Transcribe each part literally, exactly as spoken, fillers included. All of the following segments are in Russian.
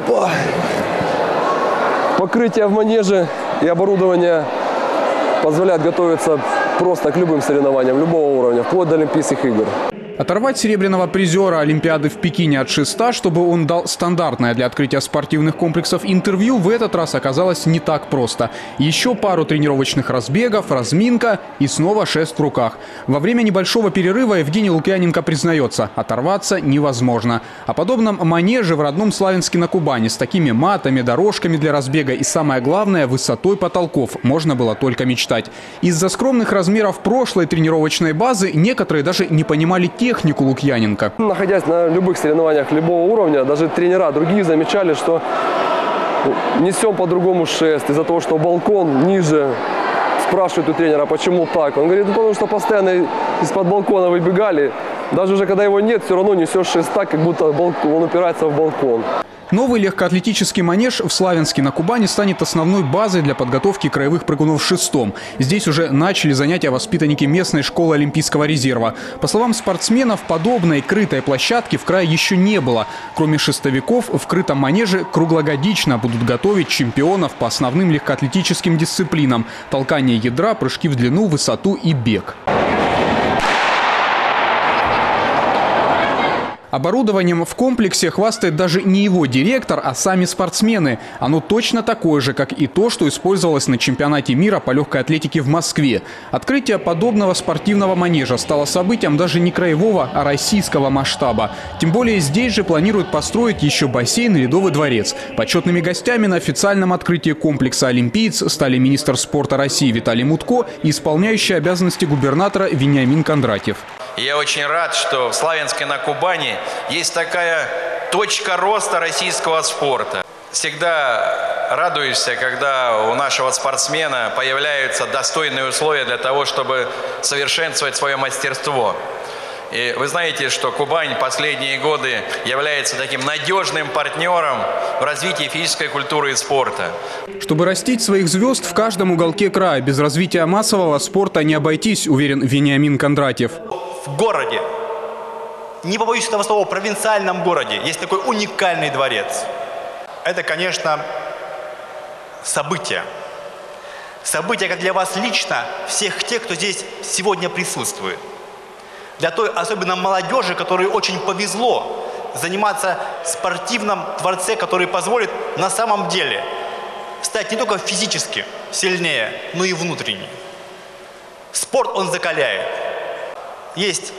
Покрытие в манеже и оборудование позволяет готовиться просто к любым соревнованиям, любого уровня, вплоть до Олимпийских игр. Оторвать серебряного призера Олимпиады в Пекине от шеста, чтобы он дал стандартное для открытия спортивных комплексов интервью, в этот раз оказалось не так просто. Еще пару тренировочных разбегов, разминка и снова шест в руках. Во время небольшого перерыва Евгений Лукьяненко признается, оторваться невозможно. О подобном манеже в родном Славянске на Кубани с такими матами, дорожками для разбега и, самое главное, высотой потолков можно было только мечтать. Из-за скромных размеров прошлой тренировочной базы некоторые даже не понимали технику. технику Лукьяненко. Находясь на любых соревнованиях любого уровня, даже тренера другие замечали, что несем по-другому шест. Из-за того, что балкон ниже, спрашивают у тренера, почему так. Он говорит, ну, потому что постоянно из-под балкона выбегали. Даже уже когда его нет, все равно несешь шест так, как будто он упирается в балкон. Новый легкоатлетический манеж в Славянске на Кубани станет основной базой для подготовки краевых прыгунов шестом. Здесь уже начали занятия воспитанники местной школы Олимпийского резерва. По словам спортсменов, подобной крытой площадки в крае еще не было. Кроме шестовиков, в крытом манеже круглогодично будут готовить чемпионов по основным легкоатлетическим дисциплинам – толкание ядра, прыжки в длину, высоту и бег. Оборудованием в комплексе хвастает даже не его директор, а сами спортсмены. Оно точно такое же, как и то, что использовалось на чемпионате мира по легкой атлетике в Москве. Открытие подобного спортивного манежа стало событием даже не краевого, а российского масштаба. Тем более здесь же планируют построить еще бассейн и ледовый дворец. Почетными гостями на официальном открытии комплекса «Олимпиец» стали министр спорта России Виталий Мутко и исполняющий обязанности губернатора Вениамин Кондратьев. Я очень рад, что в Славянске на Кубани есть такая точка роста российского спорта. Всегда радуешься, когда у нашего спортсмена появляются достойные условия для того, чтобы совершенствовать свое мастерство. И вы знаете, что Кубань последние годы является таким надежным партнером в развитии физической культуры и спорта. Чтобы растить своих звезд в каждом уголке края, без развития массового спорта не обойтись, уверен Вениамин Кондратьев. В городе, не побоюсь этого слова, в провинциальном городе, есть такой уникальный дворец. Это, конечно, событие. Событие как для вас лично, всех тех, кто здесь сегодня присутствует. Для той, особенно молодежи, которой очень повезло заниматься в спортивном дворце, который позволит на самом деле стать не только физически сильнее, но и внутренне. Спорт, он закаляет. Есть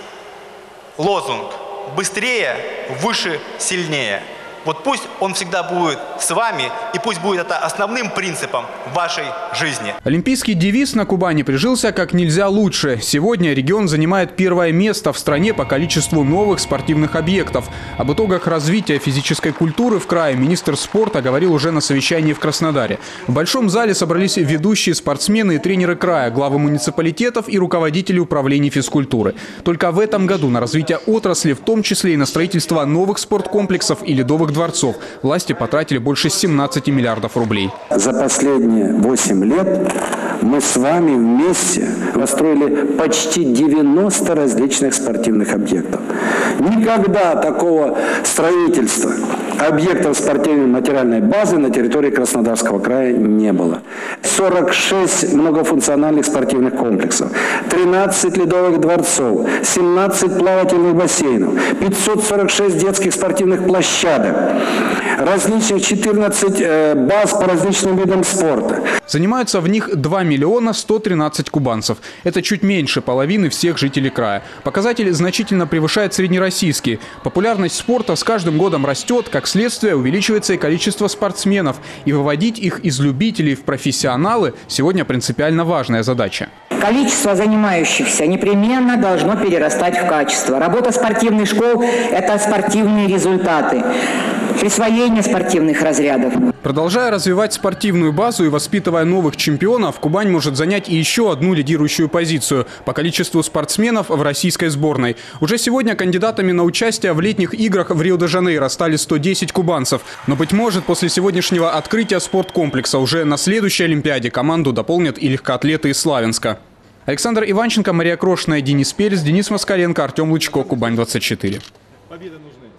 лозунг «быстрее, выше, сильнее». Вот пусть он всегда будет с вами, и пусть будет это основным принципом вашей жизни. Олимпийский девиз на Кубани прижился как нельзя лучше. Сегодня регион занимает первое место в стране по количеству новых спортивных объектов. Об итогах развития физической культуры в крае министр спорта говорил уже на совещании в Краснодаре. В большом зале собрались ведущие спортсмены и тренеры края, главы муниципалитетов и руководители управлений физкультуры. Только в этом году на развитие отрасли, в том числе и на строительство новых спорткомплексов и ледовых дворцов, власти потратили больше семнадцати миллиардов рублей. За последние восемь лет мы с вами вместе построили почти девяносто различных спортивных объектов. Никогда такого строительства объектов спортивной материальной базы на территории Краснодарского края не было. сорок шесть многофункциональных спортивных комплексов, тринадцать ледовых дворцов, семнадцать плавательных бассейнов, пятьсот сорок шесть детских спортивных площадок, различных четырнадцать баз по различным видам спорта. Занимаются в них два миллиона сто тринадцать кубанцев. Это чуть меньше половины всех жителей края. Показатель значительно превышает среднероссийский. Популярность спорта с каждым годом растет, как следствие увеличивается и количество спортсменов. И выводить их из любителей в профессионалы сегодня принципиально важная задача. Количество занимающихся непременно должно перерастать в качество. Работа спортивных школ – это спортивные результаты, присвоение спортивных разрядов. Продолжая развивать спортивную базу и воспитывая новых чемпионов, Кубань может занять и еще одну лидирующую позицию по количеству спортсменов в российской сборной. Уже сегодня кандидатами на участие в летних играх в Рио-де-Жанейро стали сто десять кубанцев. Но, быть может, после сегодняшнего открытия спорткомплекса уже на следующей Олимпиаде команду дополнят и легкоатлеты из Славянска. Александр Иванченко, Мария Крошная, Денис Перец, Денис Москаленко, Артем Лучко, Кубань двадцать четыре. Победа нужна.